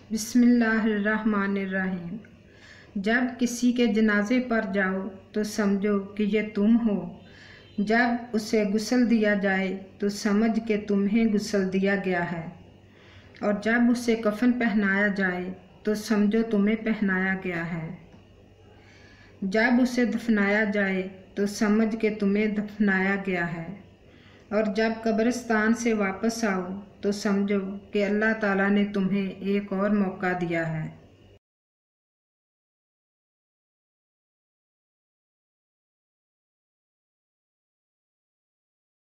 बिस्मिल्लाहिर्रहमानिर्रहीम। जब किसी के जनाजे पर जाओ तो समझो कि ये तुम हो। जब उसे गुस्ल दिया जाए तो समझ के तुम्हें गुस्ल दिया गया है। और जब उसे कफन पहनाया जाए तो समझो तुम्हें पहनाया गया है। जब उसे दफनाया जाए तो समझ के तुम्हें दफनाया गया है। और जब कब्रिस्तान से वापस आओ तो समझो कि अल्लाह ताला ने तुम्हें एक और मौका दिया है।